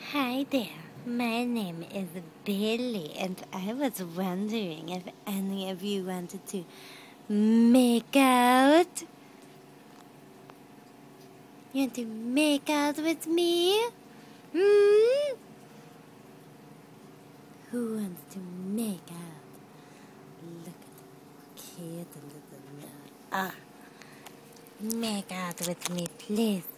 Hi there, my name is Billy, and I was wondering if any of you wanted to make out? You want to make out with me? Hmm? Who wants to make out? Look at the cute little nose. Make out with me, please.